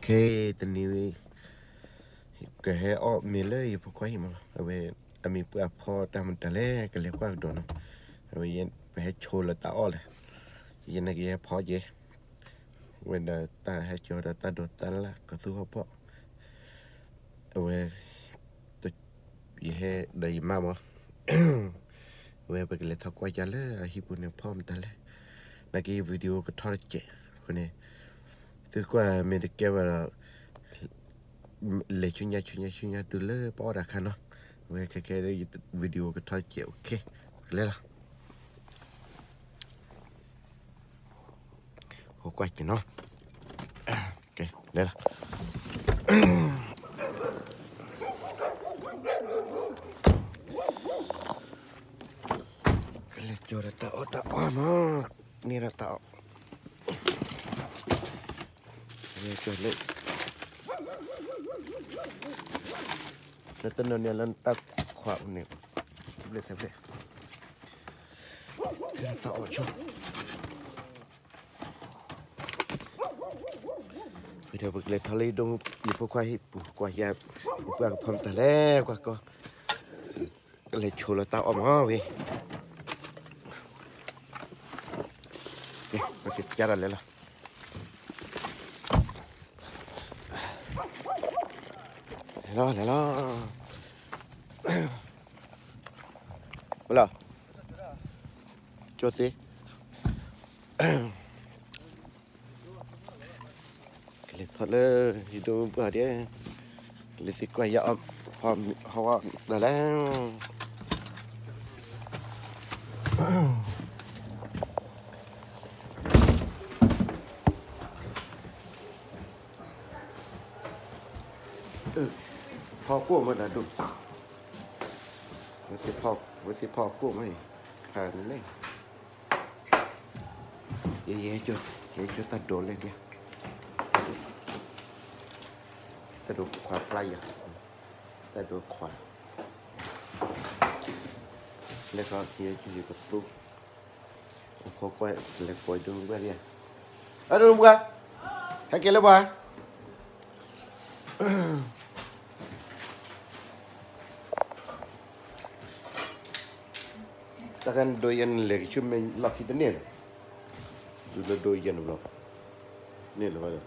ตอนนี้ก็ให้ออกมีเลยพวกควายมาเอาไว้มีเปลือกพอแต่มันแต่แรกก็เรียกว่าโดนเอาไว้ไปให้โชว์ละตาอ้อเลยยันนักเรียนพอเยเว้นตาให้โชว์ตาโดดตันละก็สู้เขาพอเอาไว้ตัวยี่ให้ได้มามั้งเอาไว้ไปกันเลยทักว่าจะเลยฮิบุเนี่ยพร้อมแต่เลยนักวิดีโอก็ทอดเจคนนี้ตัวกว่าไม่ได้เก็บว่าเลยชุนยาดูเลยพอได้ค่ะเนาะเว้ยแค่ได้วิดีโอก็ทอดเจโอเคเลยล่ะขอกว่าจะเนาะโอเคเลยล่ะก็เลยจูดตาอดอ้อมนี่ละตาเลยจูดเลยแล้วตอนนี้เราตักขวาอุ่นเนี่ยเลยเท่าไหร่ก็ตาอดชอบเดี๋ยวไปเลยทะเลดงอยู่พวกควายปูกว่ายาปูปลากระพงแต่แล้วก็เลยโชว์แล้วตาออกมาเว้ยก็ติดจานอะไรล่ะแล้วvoilà cho tí cái lịch thật là thì đồ bữa đi cái lịch thì quay dọn họ là đấyพอกู้มันนะดูมันสิพอกู้ไหมผ่านเลยเย่จุดตัดโดนเลยเนี่ยตัดโดนขวาปลายอ่ะตัดโดนขวาแล้วก็เฮียอยู่กับสู้เขาก็เลยปล่อยดูไปเนี่ยดูกันให้กินแล้วป่ะtakkan doyan lagi cuma laki tu ni sudah doyan belum ni lah mana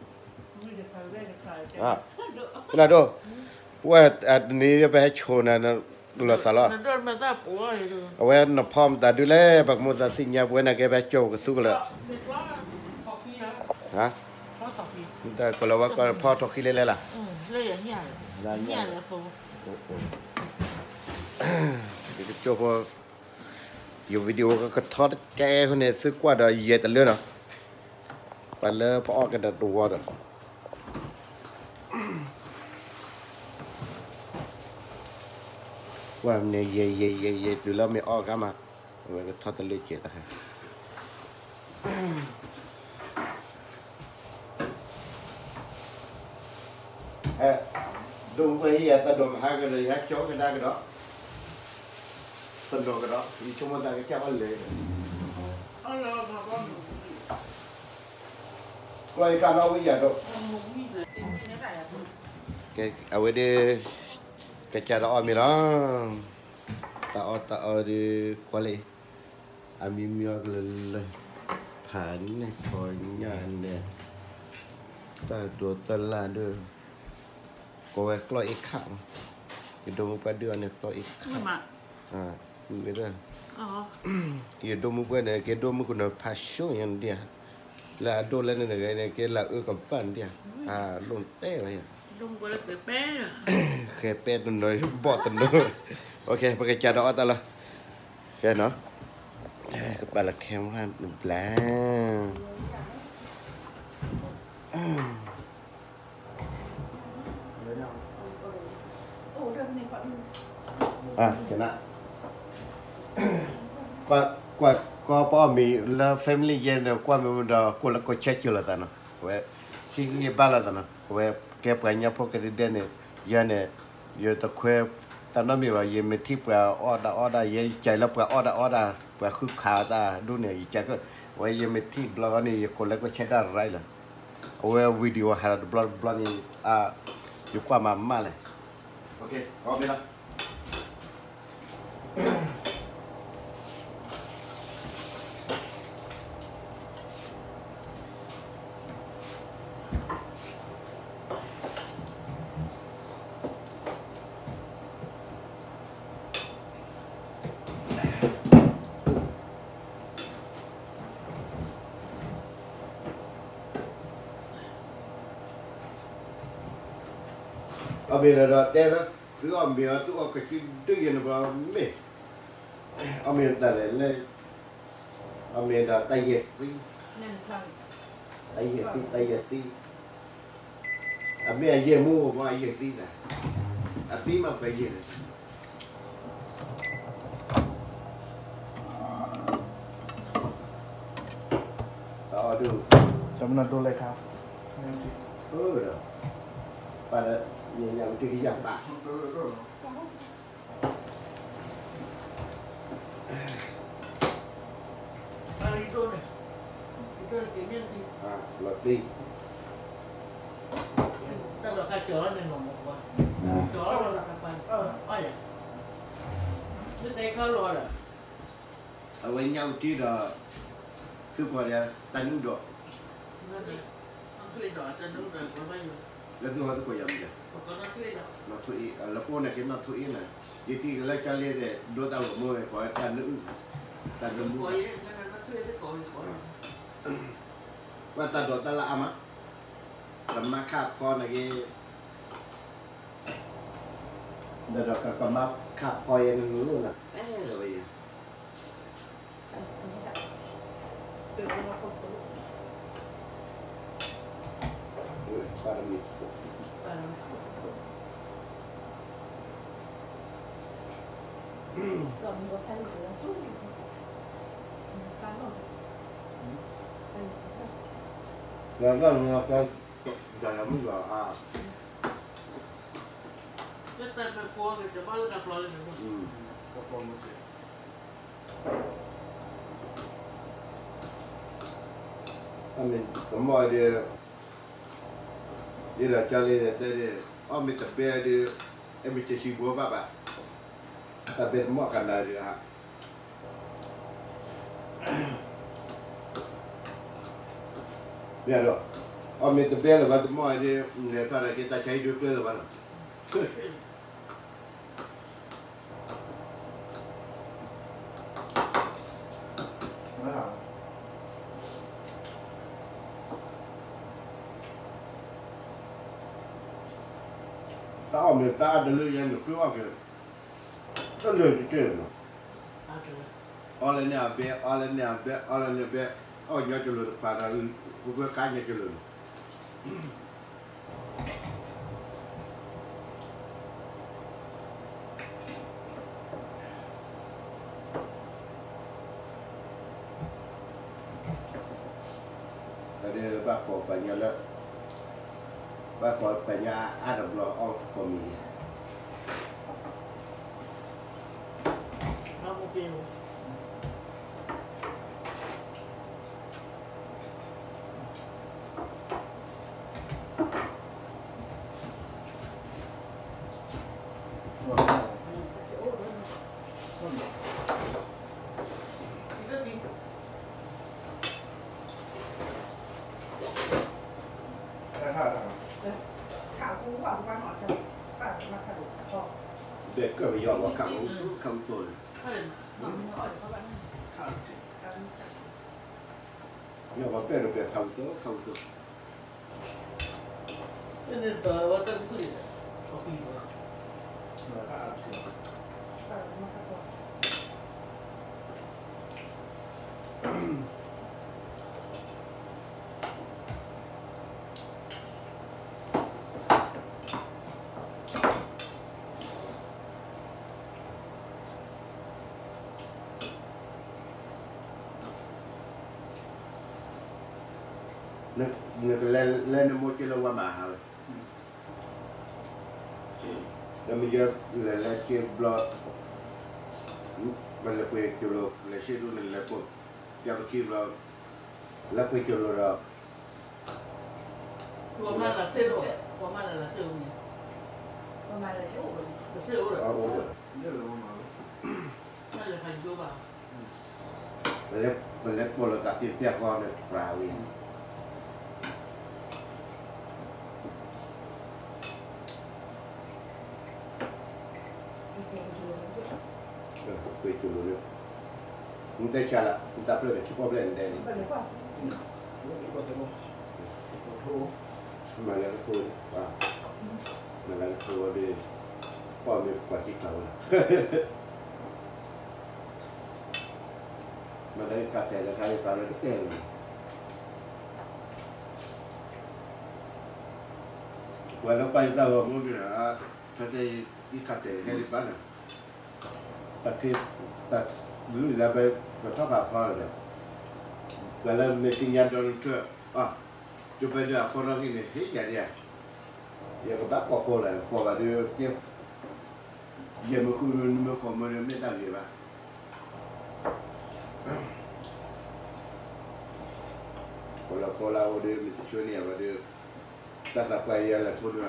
kenapa tu wah ni dia pergi cona na dulu salah awak nak pam tadi le pak muda sinya bukan nak pergi cow ke suku lah ha kita kalau awak pau toki le lah le ya nya le so jadi cobaอยู่วิดีโอก็ทอดแกคนนี้ซื้อกว่าเดี๋ยวเย็ดแต่เรื่องเนาะไปเลยพอออกกันตัวเด้อว่ามันเนี่ยเย่ดูแล้วไม่ออกกันมาเว้ยก็ทอดแต่เลือดเจ็ดนะครับดูไปเหี้ยแต่ดูมาหากันเลยฮักโจ๊กกันได้กันเนาะต้นดอกก็มีชั่วโมงต่างกันแค่วันเลยกลายการเอาไว้ใหญ่ดอกแกเอาไว้ดีแกจะรอมีล้างตาเอาดีกว่าเลยมีเมียเลยผ่านเนี่ยคอยงานเนี่ยตาตัวตลาดเด้อก็ไว้กล้อยอีกข้างจะดูมันไปเดือนเนี่ยกล้อยอีกข้างMira. Dia domu pun ada, dia domu guna passion yang dia. Lah dolan ni negara ni lah kampan dia. Lonte lah ya. Dom boleh pepe. Kepe tu noi, bot tu noi. Okey, pakai cara awak lah. Okey no. Kepala kamera belang. Kena. Qua bỏ mi là family gen là qua mình đó cô là cô chết chưa là ta nó vậy khi cái ba là ta nó vậy cái bữa nhà phố cái đêm này giờ này giờ ta khuya ta nói mi vào giờ mình thích vào order giờ chạy là vào order vào khu khá ta đu này chạy cái vậy giờ mình thích là cái này cô là cô chết ra rồi là Oke video ada bulan ini juga mama lah. Oke, kau bilang. Ambil ada teh lah, tu ambil tu aku kecil yang berapa meh, ambil dah le, ambil dah tayar tu, tayar tu, ambil aje mu apa aje tu dah, tapi mah aje. Tahu tu, Jangan dulu lekap. dah, pada yang tinggi yang tak. Itu nih. Itu kayaknya di. Lebih. Kita bakal jualan nih ngomong gua. Jualan orang apa? Oh ya. Itu teka lu ada. Awak yang tidak tu kau dia tanya dok. Nanti. Aku itu ada dulu dah gua bayar. Lalu tu kau yang dia. Pokoknya aku itu. Matui, lepas nak kena matui na. Jadi kalau kali deh dua tahun mau kau tanya lembu. Kau ini kan aku itu kau itu. ว่าตาโดดตาละอามาสมาคาบพอนะกี้เดี๋ยวก็มาคาบพอยังรู้นะเลยปารามิก็มีก็แค่เหลือตู้การหรอแล้วก็จะทำก็ Kita berkuah ke coba lu tak keluar ni. Amin, semua dia dah cari dia, minta biar dia, minta sibuk apa, tapi semua kan dia. Ya doh, minta biar lepas semua dia, kalau kita cari duit lepas. Tao mình ta đã lựa nhận được phiếu ác kìa. Nó lựa cái kia rồi. Ở lên nhà bé, ở lên nhà bé, ở lên nhà bé. Ở nhà cho lựa phải là cái cá nhà cho lựa. Tadi bác có phải nhớ là bác có phải nhà Adam lo off của mình. Kamu pilih. Để cơ bị dọn vào cẳng không rồi. Nhưng mà bé được không số. Ini dah waktu itu dia. Kopi. Người lên mua cái lâu qua mà rồi. Rồi bây giờ là cái blog và là quay cho lo là sẽ luôn là cô giao cái blog là quay cho lo rồi Của mà là siêu rồi. Của mà là siêu nhỉ. Còn mà là siêu rồi. Là siêu rồi. Nhớ là mà Hay là thành vô vào. mình lấy một lần tiếp theo con được vào đi quay chụp luôn chúng ta trả lại chúng ta phải để keep up lên đây có thể một thô mà là cái thôi mà là cái thôi đi qua mình quả chỉ cầu mà đây cà phê là khai vào được tiền và nó bay ra vào mua cái là cái đi cà phê hay đi bán à khi ta lúc là bây giờ các bạn hỏi rồi và là mình kinh nghiệm trong chuyện chụp bây giờ phô ra cái này hết vậy đi giờ các bác có phô là phô là đưa tiếp giờ mới khui mới có mới mới đang gì vậy phô là đưa mình chơi nhiều và đưa ta là quay là thôi nữa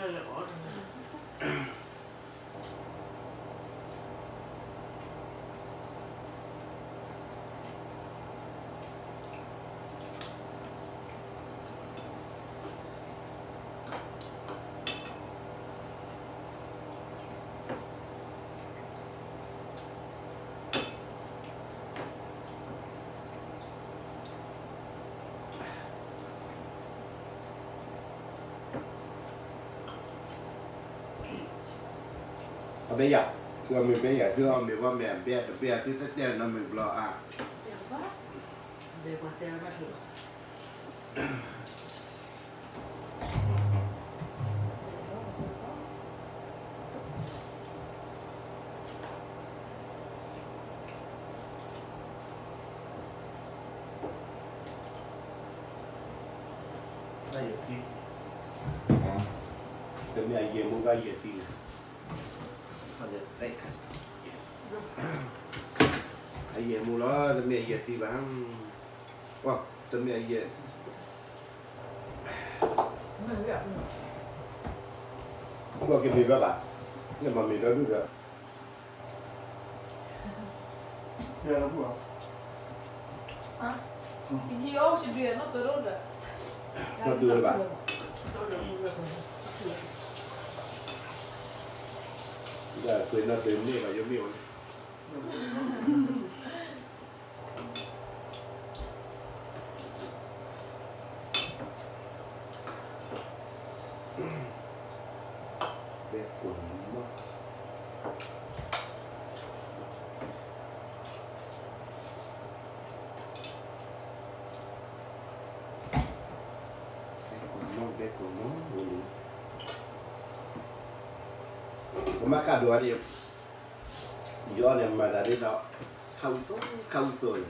bây giờคือmình bây giờคือmìnhว่าแม่เบี้ยแต่เบี้ยที่เต้นนั่นมันรอ Để qua teo bắt được. đây là gì từ này về mua cái gì thì đây ai về mua nó từ này về thì bán từ này về có cái gì các bạn nhưng mà mình đã được rồi giờ nó vừa Thì ông chỉ biết nó tới đâu rồi. nó đưa bạn giờ quên nó đến đi và giống nhiều bé quần mất bé quần nó mà cả đùa đi do này mà là đi đó không rồi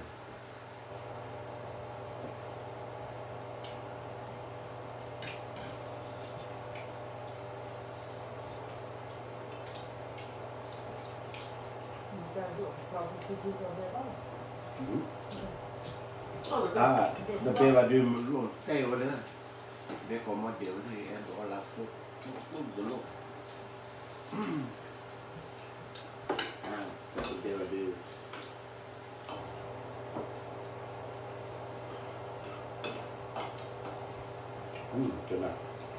đặc biệt là đường luôn tay vào nữa bé có một điều thì em gọi là phút được luôn đặc biệt là đường chỗ nào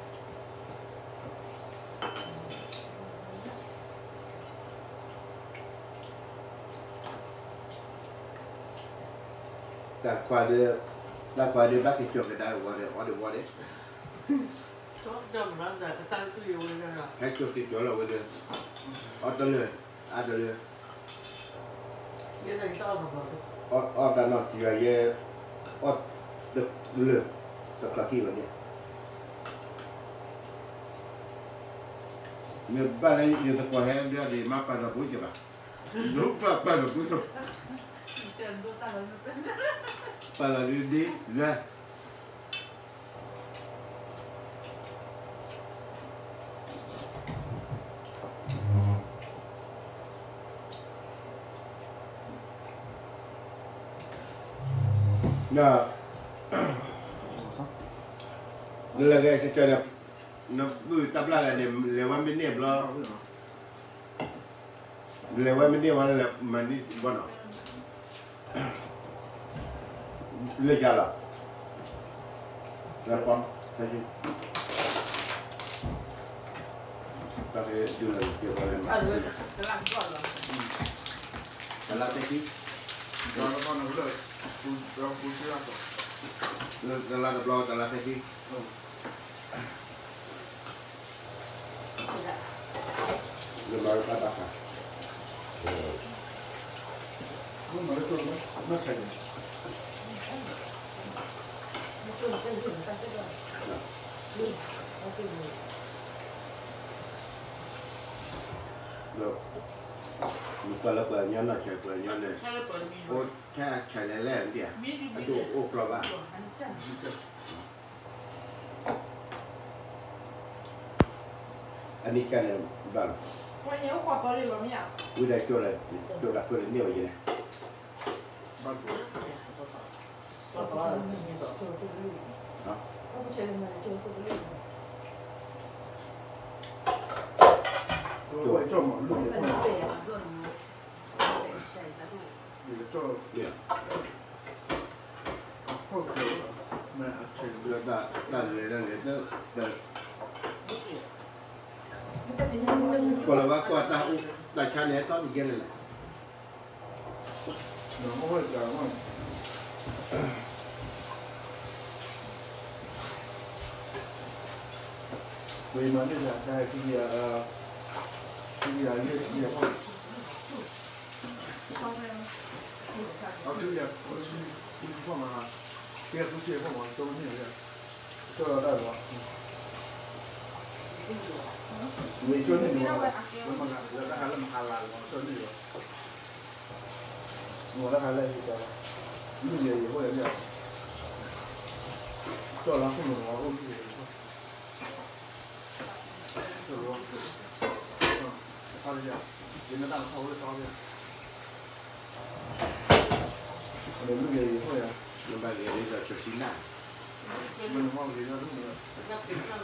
đã qua đi bác cái chỗ cái đai qua đấy Chó chồng nó là cái tay cái liều này rồi. hết chỗ cái chỗ là qua đây ở đâyเลยở đâyเลย Cái này to mà rồi. ở đây nó chỉ là về ở được lừa được là khi mà đi nhiều bạn ấy nhiều tập qua hết dia di mapa là bút chứ bà lupa apa là bút rồi bà là đi ra Nelaga secara nak tabla kan lewat minit belah. Lewat minit mana mandi mana. Legala. Lepas saja. Pakai jual dia boleh. Salah tadi. Kalau mana boleh, kalau putih apa? Salah belah salah tadi. Lepas kata apa? Mana tu mana saja. Loh. Kalau banyak nak cakap banyak ni. Oh, cakap lelai dia. Aduh, oh kelapa. Ani kan bang. 我年花包里了没呀？ Udah jual ni aja ni. Bagus. 我不确定那就做不了。 我做嘛，路也不好。 对呀，做你，对，下一家路。 也做 Dia. 好久了，没吃。 Dah tu. Kalau aku dah cari tu dia ni. 然后会讲嘛。为嘛这个在这个越好。啊，这个我去放嘛，这个不是放嘛，都那个，这个带吧。为做那个，我们那还那么还来我做那个，我那还来一个，路也会这样，做了后面我后面也会，这个，他这样，人家当超的招的，我的路也会啊， Nampak dia dah tersinar. 没忘记了路了。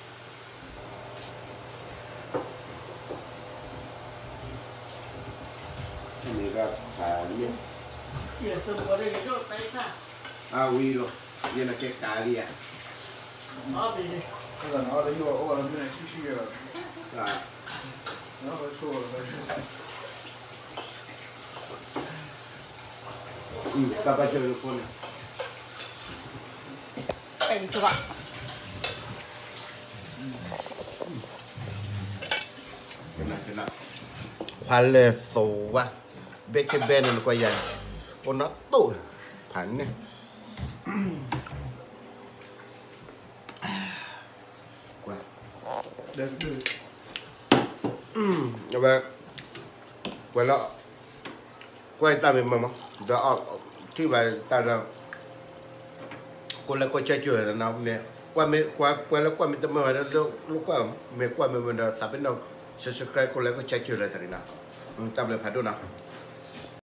Ini kan kali. 也是我这个就白菜， Ah, wih lo. Dia nak cek kali ya. 好比那个拿着又偶尔那继续了， Ah, 然后说了， kita baca telefon. 哎，你吃吧。 Kena. Kuala sowa. Beke ben ni kau yang. Kau nak tu. Panas. Wah. 对对， Apa? Kuala. Kuala tak memang. Dah tiba tak ada. Kuala kau cacu nak ni. Kuala kau minta mana lu kau me kau me mana sampai nak subscribe kuala kau cacu lah tadi nak. Tak boleh padu nak.